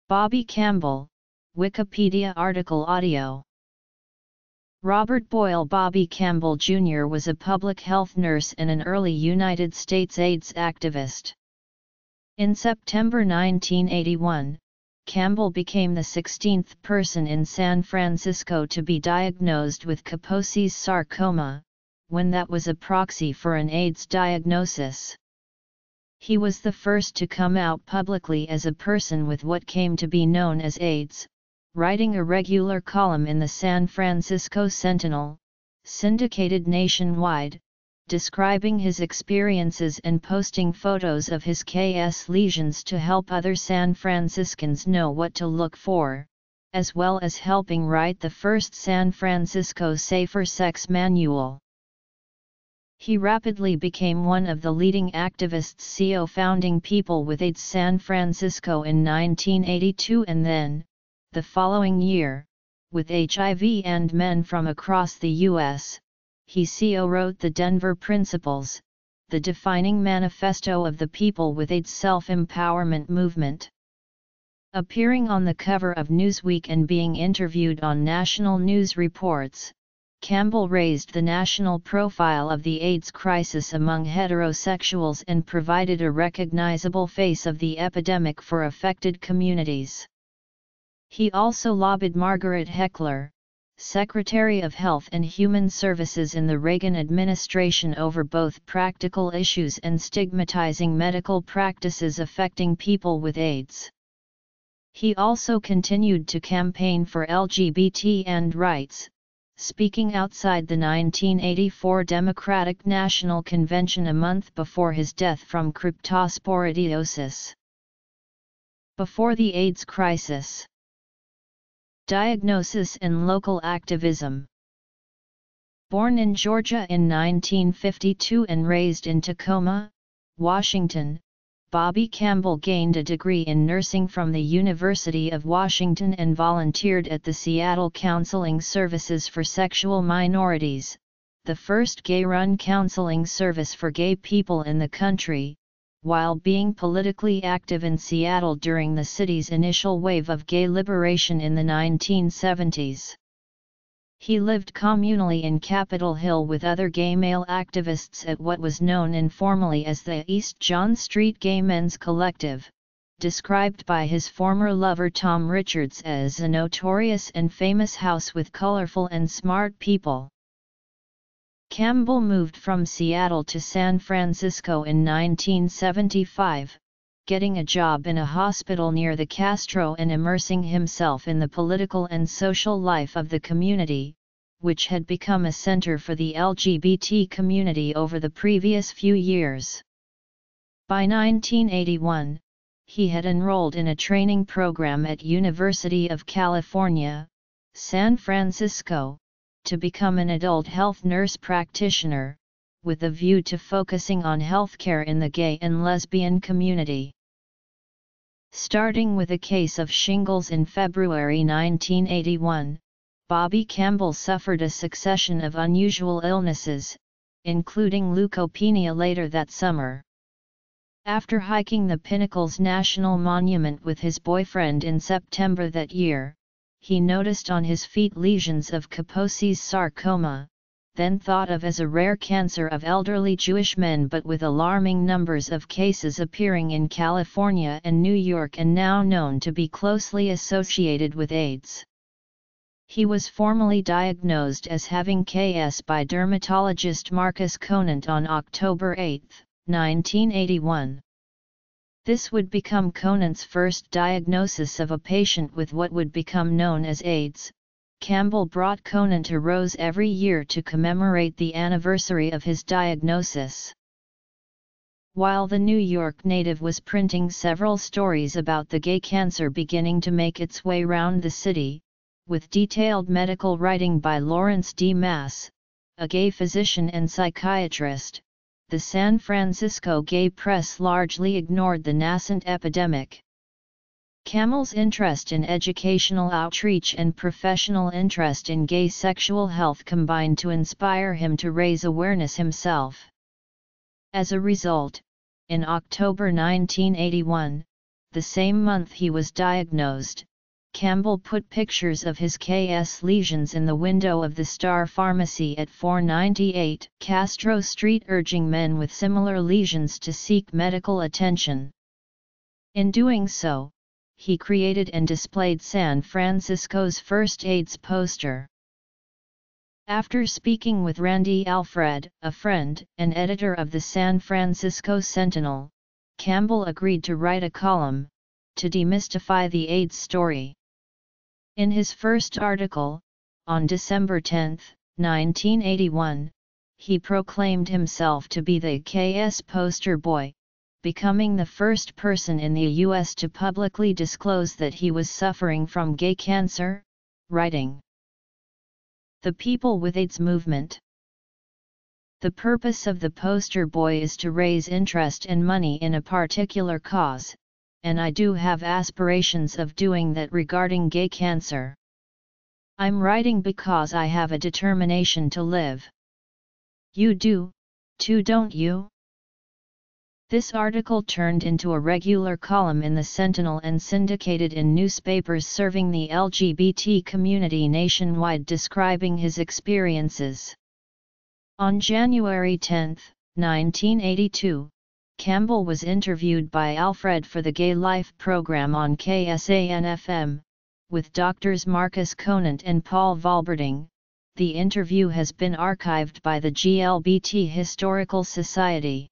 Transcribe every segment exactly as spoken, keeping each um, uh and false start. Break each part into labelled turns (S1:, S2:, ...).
S1: Bobby Campbell, Wikipedia article audio. Robert Boyle. Bobby Campbell Junior was a public health nurse and an early United States AIDS activist. In September nineteen eighty-one, Campbell became the sixteenth person in San Francisco to be diagnosed with Kaposi's sarcoma, when that was a proxy for an AIDS diagnosis. He was the first to come out publicly as a person with what came to be known as AIDS, writing a regular column in the San Francisco Sentinel, syndicated nationwide, describing his experiences and posting photos of his K S lesions to help other San Franciscans know what to look for, as well as helping write the first San Francisco Safer Sex Manual. He rapidly became one of the leading activists C E O founding People with AIDS San Francisco in nineteen eighty-two and then, the following year, with H I V and men from across the U S, he C E O wrote the Denver Principles, the defining manifesto of the People with AIDS self-empowerment movement. Appearing on the cover of Newsweek and being interviewed on national news reports, Campbell raised the national profile of the AIDS crisis among heterosexuals and provided a recognizable face of the epidemic for affected communities. He also lobbied Margaret Heckler, Secretary of Health and Human Services in the Reagan administration, over both practical issues and stigmatizing medical practices affecting people with AIDS. He also continued to campaign for L G B T and rights, speaking outside the nineteen eighty-four Democratic National Convention a month before his death from cryptosporidiosis. Before the AIDS crisis. Diagnosis and local activism. Born in Georgia in nineteen fifty-two and raised in Tacoma, Washington, Bobby Campbell gained a degree in nursing from the University of Washington and volunteered at the Seattle Counseling Services for Sexual Minorities, the first gay-run counseling service for gay people in the country, while being politically active in Seattle during the city's initial wave of gay liberation in the nineteen seventies. He lived communally in Capitol Hill with other gay male activists at what was known informally as the East John Street Gay Men's Collective, described by his former lover Tom Richards as a notorious and famous house with colorful and smart people. Campbell moved from Seattle to San Francisco in nineteen seventy-five, getting a job in a hospital near the Castro and immersing himself in the political and social life of the community, which had become a center for the L G B T community over the previous few years. By nineteen eighty-one, he had enrolled in a training program at University of California, San Francisco, to become an adult health nurse practitioner, with a view to focusing on healthcare in the gay and lesbian community. Starting with a case of shingles in February nineteen eighty-one, Bobby Campbell suffered a succession of unusual illnesses, including leukopenia later that summer. After hiking the Pinnacles National Monument with his boyfriend in September that year, he noticed on his feet lesions of Kaposi's sarcoma, then thought of as a rare cancer of elderly Jewish men but with alarming numbers of cases appearing in California and New York and now known to be closely associated with AIDS. He was formally diagnosed as having K S by dermatologist Marcus Conant on October eighth, nineteen eighty-one. This would become Conant's first diagnosis of a patient with what would become known as AIDS. Campbell brought Conant a rose every year to commemorate the anniversary of his diagnosis. While the New York native was printing several stories about the gay cancer beginning to make its way round the city, with detailed medical writing by Lawrence D. Mass, a gay physician and psychiatrist, the San Francisco gay press largely ignored the nascent epidemic. Campbell's interest in educational outreach and professional interest in gay sexual health combined to inspire him to raise awareness himself. As a result, in October nineteen eighty-one, the same month he was diagnosed, Campbell put pictures of his K S lesions in the window of the Star Pharmacy at four ninety-eight Castro Street, urging men with similar lesions to seek medical attention. In doing so, he created and displayed San Francisco's first AIDS poster. After speaking with Randy Alfred, a friend and editor of the San Francisco Sentinel, Campbell agreed to write a column to demystify the AIDS story. In his first article, on December tenth, nineteen eighty-one, he proclaimed himself to be the K S poster boy, becoming the first person in the U S to publicly disclose that he was suffering from gay cancer, writing, "The People with AIDS movement. The purpose of the poster boy is to raise interest and money in a particular cause, and I do have aspirations of doing that regarding gay cancer. I'm writing because I have a determination to live. You do, too, don't you?" This article turned into a regular column in the Sentinel and syndicated in newspapers serving the L G B T community nationwide, describing his experiences. On January tenth, nineteen eighty-two, Campbell was interviewed by Alfred for the Gay Life program on K S A N F M, with Doctors Marcus Conant and Paul Valberding. The interview has been archived by the G L B T Historical Society.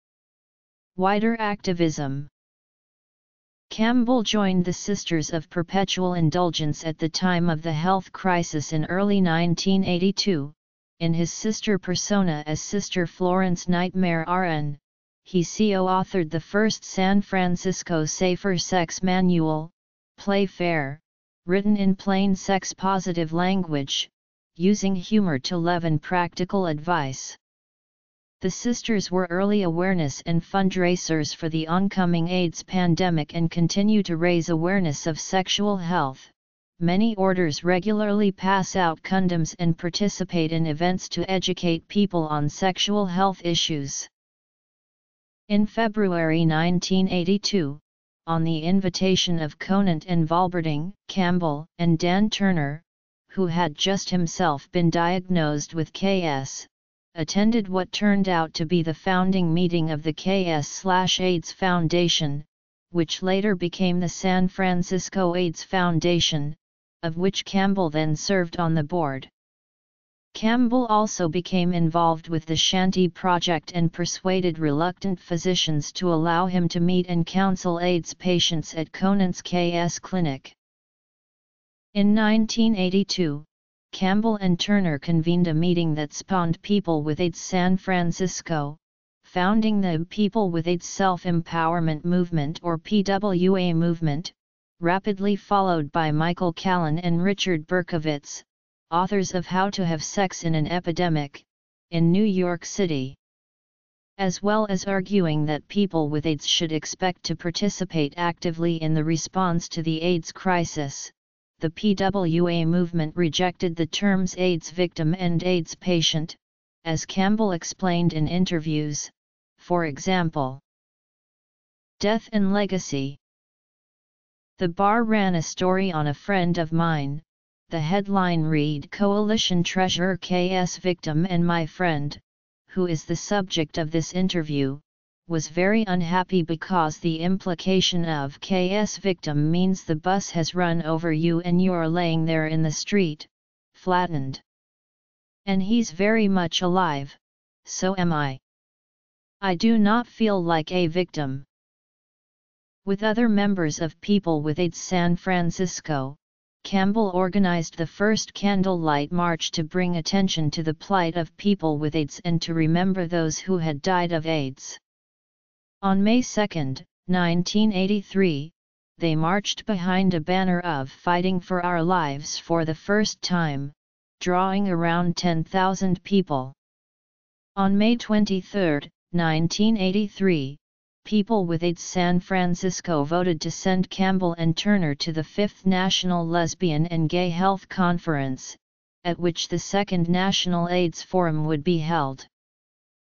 S1: Wider activism. Campbell joined the Sisters of Perpetual Indulgence at the time of the health crisis in early nineteen eighty-two, in his sister persona as Sister Florence Nightmare R N. He co-authored the first San Francisco Safer Sex Manual, Play Fair, written in plain sex-positive language, using humor to leaven practical advice. The sisters were early awareness and fundraisers for the oncoming AIDS pandemic and continue to raise awareness of sexual health. Many orders regularly pass out condoms and participate in events to educate people on sexual health issues. In February nineteen eighty-two, on the invitation of Conant and Valberding, Campbell and Dan Turner, who had just himself been diagnosed with K S, attended what turned out to be the founding meeting of the K S/AIDS Foundation, which later became the San Francisco AIDS Foundation, of which Campbell then served on the board. Campbell also became involved with the Shanti Project and persuaded reluctant physicians to allow him to meet and counsel AIDS patients at Conant's K S clinic. In nineteen eighty-two, Campbell and Turner convened a meeting that spawned People with AIDS San Francisco, founding the People with AIDS Self-Empowerment Movement or P W A movement, rapidly followed by Michael Callan and Richard Berkowitz, authors of How to Have Sex in an Epidemic, in New York City. As well as arguing that people with AIDS should expect to participate actively in the response to the AIDS crisis, the P W A movement rejected the terms AIDS victim and AIDS patient, as Campbell explained in interviews, for example. Death and Legacy. The Bar ran a story on a friend of mine. The headline read Coalition Treasurer K S Victim and my friend, who is the subject of this interview, was very unhappy because the implication of K S victim means the bus has run over you and you're laying there in the street, flattened. And he's very much alive, so am I. I do not feel like a victim. With other members of People with AIDS San Francisco, Campbell organized the first candlelight march to bring attention to the plight of people with AIDS and to remember those who had died of AIDS. On May second, nineteen eighty-three, they marched behind a banner of Fighting for Our Lives for the first time, drawing around ten thousand people. On May twenty-third, nineteen eighty-three, People with AIDS San Francisco voted to send Campbell and Turner to the fifth National Lesbian and Gay Health Conference, at which the second National AIDS Forum would be held.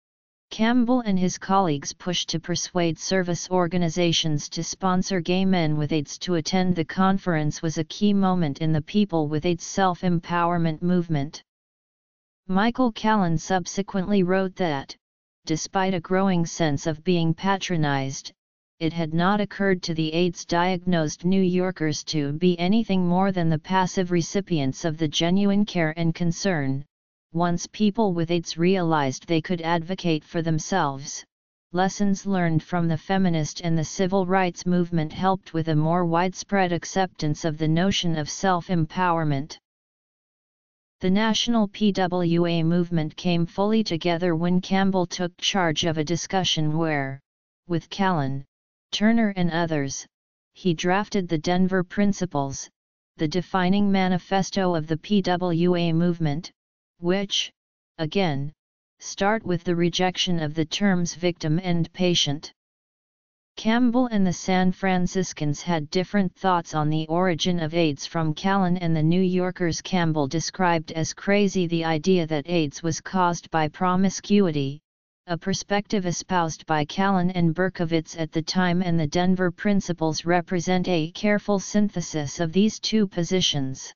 S1: Campbell and his colleagues pushed to persuade service organizations to sponsor gay men with AIDS to attend the conference was a key moment in the People with AIDS self-empowerment movement. Michael Callan subsequently wrote that, despite a growing sense of being patronized, it had not occurred to the AIDS-diagnosed New Yorkers to be anything more than the passive recipients of the genuine care and concern. Once people with AIDS realized they could advocate for themselves, lessons learned from the feminist and the civil rights movement helped with a more widespread acceptance of the notion of self-empowerment. The national P W A movement came fully together when Campbell took charge of a discussion where, with Callan, Turner and others, he drafted the Denver Principles, the defining manifesto of the P W A movement, which, again, start with the rejection of the terms victim and patient. Campbell and the San Franciscans had different thoughts on the origin of AIDS from Callan and the New Yorkers. Campbell described as crazy the idea that AIDS was caused by promiscuity, a perspective espoused by Callan and Berkowitz at the time, and the Denver Principles represent a careful synthesis of these two positions.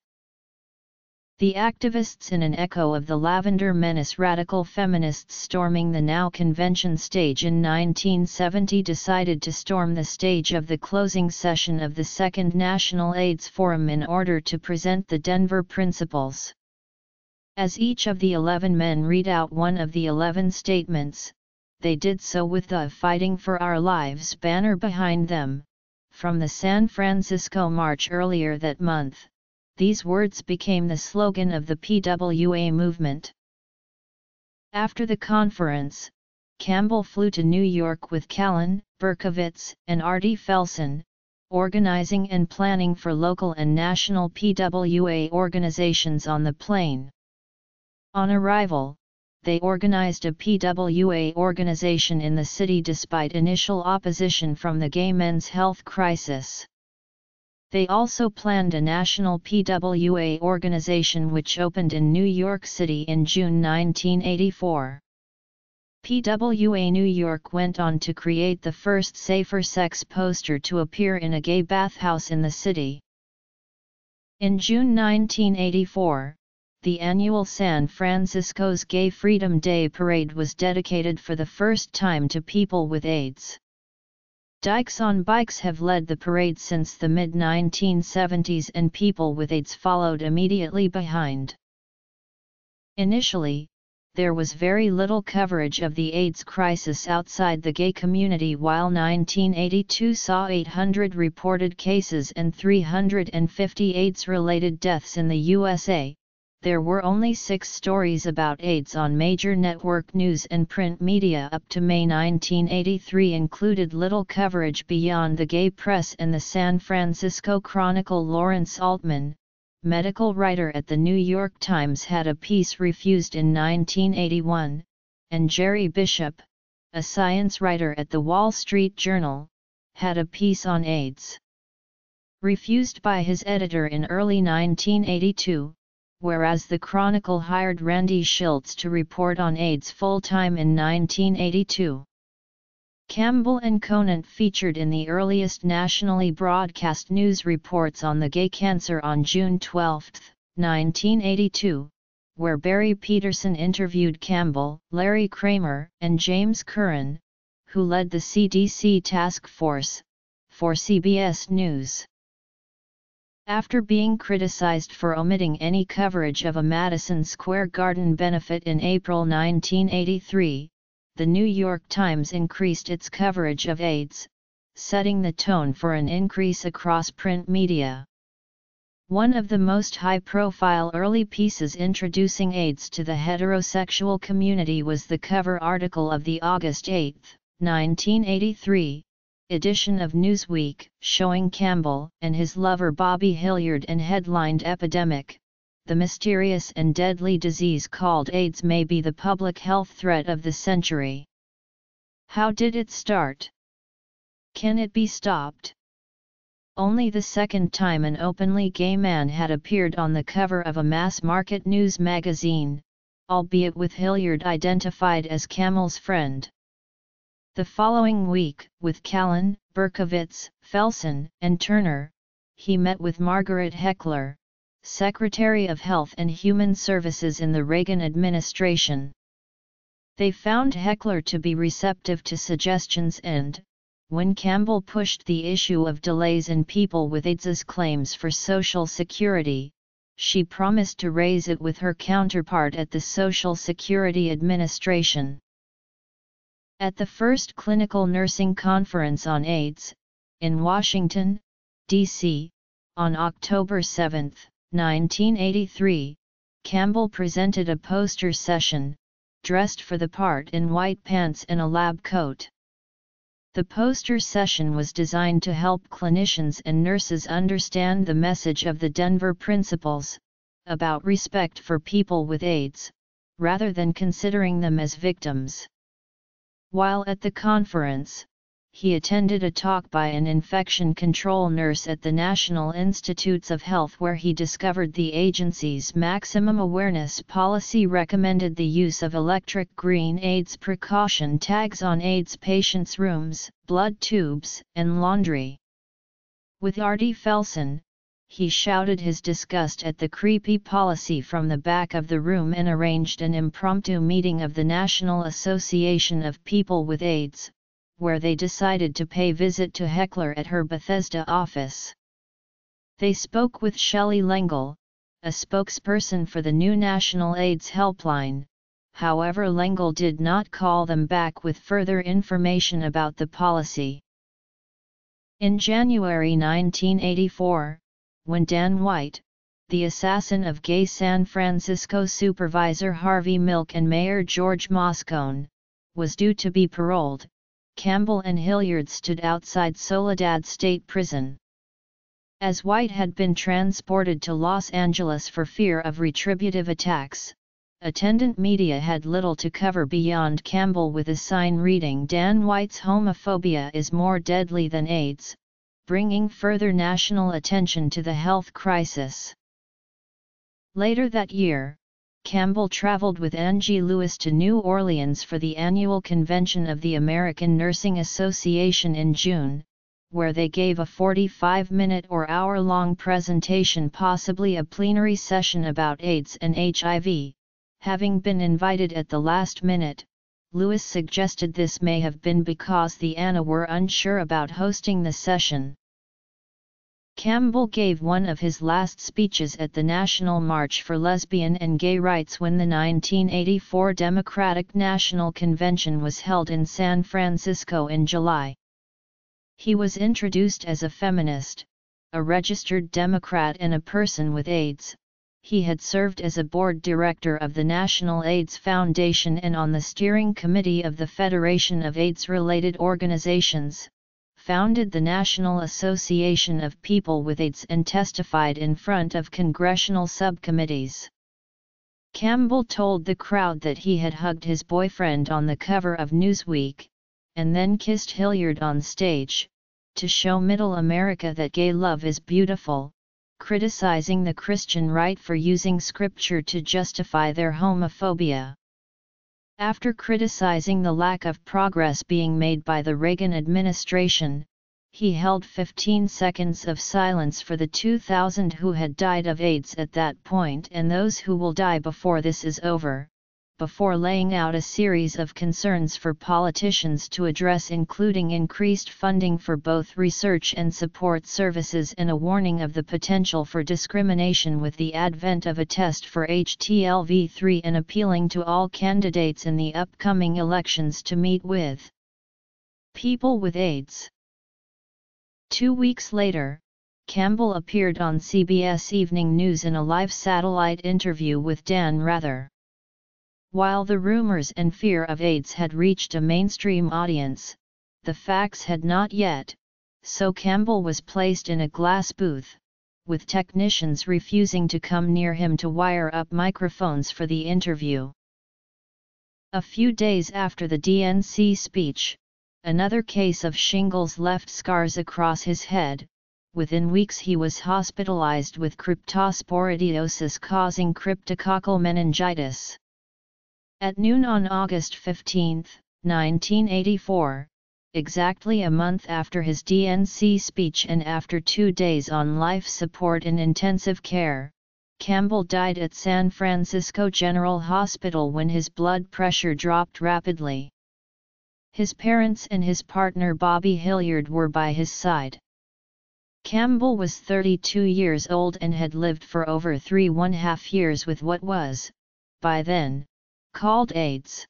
S1: The activists, in an echo of the Lavender Menace radical feminists storming the Now Convention stage in nineteen seventy, decided to storm the stage of the closing session of the Second National AIDS Forum in order to present the Denver Principles. As each of the eleven men read out one of the eleven statements, they did so with the "Fighting for Our Lives" banner behind them. From the San Francisco March earlier that month, these words became the slogan of the P W A movement. After the conference, Campbell flew to New York with Callan, Berkowitz, and Artie Felson, organizing and planning for local and national P W A organizations on the plane. On arrival, they organized a P W A organization in the city despite initial opposition from the gay men's health crisis. They also planned a national P W A organization which opened in New York City in June nineteen eighty-four. P W A New York went on to create the first safer sex poster to appear in a gay bathhouse in the city. In June nineteen eighty-four, the annual San Francisco's Gay Freedom Day Parade was dedicated for the first time to people with AIDS. Dykes on Bikes have led the parade since the mid nineteen seventies, and people with AIDS followed immediately behind. Initially, there was very little coverage of the AIDS crisis outside the gay community. While nineteen eighty-two saw eight hundred reported cases and three hundred fifty AIDS-related deaths in the U S A, there were only six stories about AIDS on major network news and print media up to May nineteen eighty-three. Included little coverage beyond the gay press and the San Francisco Chronicle. Lawrence Altman, medical writer at the New York Times, had a piece refused in nineteen eighty-one, and Jerry Bishop, a science writer at the Wall Street Journal, had a piece on AIDS refused by his editor in early nineteen eighty-two. Whereas the Chronicle hired Randy Shilts to report on AIDS full-time in nineteen eighty-two. Campbell and Conant featured in the earliest nationally broadcast news reports on the gay cancer on June twelfth, nineteen eighty-two, where Barry Peterson interviewed Campbell, Larry Kramer, and James Curran, who led the C D C task force, for C B S News. After being criticized for omitting any coverage of a Madison Square Garden benefit in April nineteen eighty-three, the New York Times increased its coverage of AIDS, setting the tone for an increase across print media. One of the most high-profile early pieces introducing AIDS to the heterosexual community was the cover article of the August eighth, nineteen eighty-three, edition of Newsweek, showing Campbell and his lover Bobby Hilliard, and headlined "Epidemic: The mysterious and deadly disease called AIDS may be the public health threat of the century. How did it start? Can it be stopped?" Only the second time an openly gay man had appeared on the cover of a mass-market news magazine, albeit with Hilliard identified as Campbell's friend. The following week, with Callan, Berkowitz, Felsen, and Turner, he met with Margaret Heckler, Secretary of Health and Human Services in the Reagan administration. They found Heckler to be receptive to suggestions and, when Campbell pushed the issue of delays in people with AIDS's claims for Social Security, she promised to raise it with her counterpart at the Social Security Administration. At the first Clinical Nursing Conference on AIDS, in Washington, D C, on October seventh, nineteen eighty-three, Campbell presented a poster session, dressed for the part in white pants and a lab coat. The poster session was designed to help clinicians and nurses understand the message of the Denver Principles, about respect for people with AIDS, rather than considering them as victims. While at the conference, he attended a talk by an infection control nurse at the National Institutes of Health where he discovered the agency's maximum awareness policy recommended the use of electric green AIDS precaution tags on AIDS patients' rooms, blood tubes, and laundry. With Artie Felsen, he shouted his disgust at the creepy policy from the back of the room and arranged an impromptu meeting of the National Association of People with AIDS, where they decided to pay visit to Heckler at her Bethesda office. They spoke with Shelley Lengel, a spokesperson for the new National AIDS Helpline, however Lengel did not call them back with further information about the policy. In January nineteen eighty-four, when Dan White, the assassin of gay San Francisco Supervisor Harvey Milk and Mayor George Moscone, was due to be paroled, Campbell and Hilliard stood outside Soledad State Prison. As White had been transported to Los Angeles for fear of retributive attacks, attendant media had little to cover beyond Campbell with a sign reading Dan White's homophobia is more deadly than AIDS, bringing further national attention to the health crisis. Later that year, Campbell traveled with Angie Lewis to New Orleans for the annual convention of the American Nursing Association in June, where they gave a forty-five minute or hour-long presentation, possibly a plenary session about AIDS and H I V. Having been invited at the last minute, Lewis suggested this may have been because the A N A were unsure about hosting the session. Campbell gave one of his last speeches at the National March for Lesbian and Gay Rights when the nineteen eighty-four Democratic National Convention was held in San Francisco in July. He was introduced as a feminist, a registered Democrat and a person with AIDS. He had served as a board director of the National AIDS Foundation and on the steering committee of the Federation of AIDS-related organizations, founded the National Association of People with AIDS and testified in front of congressional subcommittees. Campbell told the crowd that he had hugged his boyfriend on the cover of Newsweek, and then kissed Hilliard on stage, to show Middle America that gay love is beautiful, criticizing the Christian right for using scripture to justify their homophobia. After criticizing the lack of progress being made by the Reagan administration, he held fifteen seconds of silence for the two thousand who had died of AIDS at that point and those who will die before this is over, before laying out a series of concerns for politicians to address, including increased funding for both research and support services and a warning of the potential for discrimination with the advent of a test for H T L V three and appealing to all candidates in the upcoming elections to meet with people with AIDS. Two weeks later, Campbell appeared on C B S Evening News in a live satellite interview with Dan Rather. While the rumors and fear of AIDS had reached a mainstream audience, the facts had not yet, so Campbell was placed in a glass booth, with technicians refusing to come near him to wire up microphones for the interview. A few days after the D N C speech, another case of shingles left scars across his head. Within weeks he was hospitalized with cryptosporidiosis causing cryptococcal meningitis. At noon on August fifteenth, nineteen eighty-four, exactly a month after his D N C speech and after two days on life support in intensive care, Campbell died at San Francisco General Hospital when his blood pressure dropped rapidly. His parents and his partner Bobby Hilliard were by his side. Campbell was thirty-two years old and had lived for over three and a half years with what was, by then, called AIDS.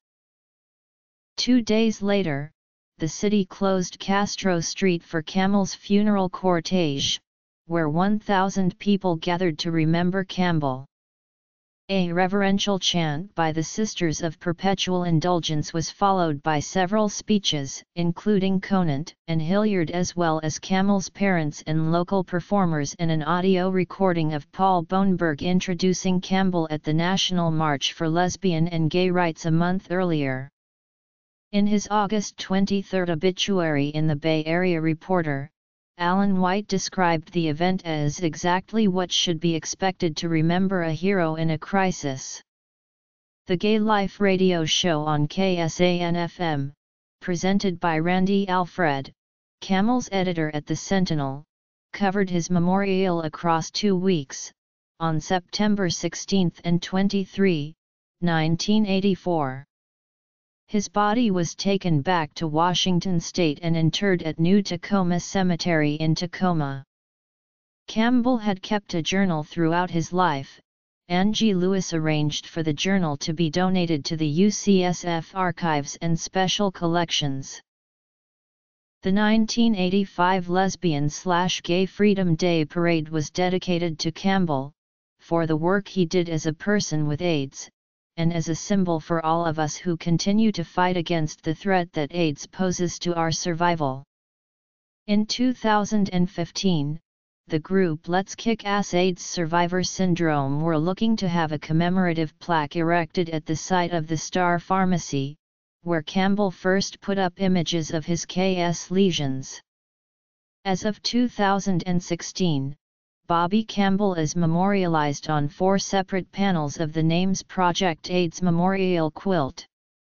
S1: Two days later, the city closed Castro Street for Campbell's funeral cortege, where one thousand people gathered to remember Campbell. A reverential chant by the Sisters of Perpetual Indulgence was followed by several speeches, including Conant and Hilliard as well as Campbell's parents and local performers, and an audio recording of Paul Boneberg introducing Campbell at the National March for Lesbian and Gay Rights a month earlier. In his August twenty-third obituary in the Bay Area Reporter, Alan White described the event as exactly what should be expected to remember a hero in a crisis. The Gay Life radio show on K S A N F M, presented by Randy Alfred, Campbell's editor at the Sentinel, covered his memorial across two weeks, on September sixteenth and twenty-third, nineteen eighty-four. His body was taken back to Washington State and interred at New Tacoma Cemetery in Tacoma. Campbell had kept a journal throughout his life. Angie Lewis arranged for the journal to be donated to the U C S F Archives and Special Collections. The nineteen eighty-five Lesbian-slash-Gay Freedom Day Parade was dedicated to Campbell, for the work he did as a person with AIDS, and as a symbol for all of us who continue to fight against the threat that AIDS poses to our survival. In two thousand fifteen, the group Let's Kick Ass AIDS Survivor Syndrome were looking to have a commemorative plaque erected at the site of the Star Pharmacy, where Campbell first put up images of his K S lesions. As of two thousand sixteen, Bobby Campbell is memorialized on four separate panels of the Names Project AIDS Memorial Quilt.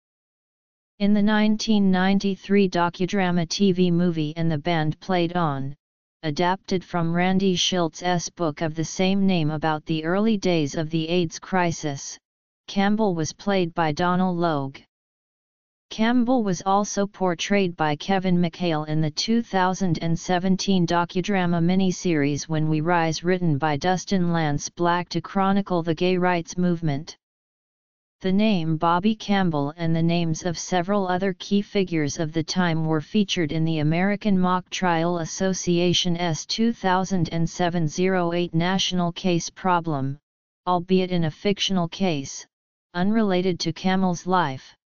S1: In the nineteen ninety-three docudrama T V movie And the Band Played On, adapted from Randy Shilts' book of the same name about the early days of the AIDS crisis, Campbell was played by Donal Logue. Campbell was also portrayed by Kevin McHale in the two thousand seventeen docudrama miniseries When We Rise, written by Dustin Lance Black to chronicle the gay rights movement. The name Bobby Campbell and the names of several other key figures of the time were featured in the American Mock Trial Association's two thousand seven oh eight National Case Problem, albeit in a fictional case, unrelated to Campbell's life.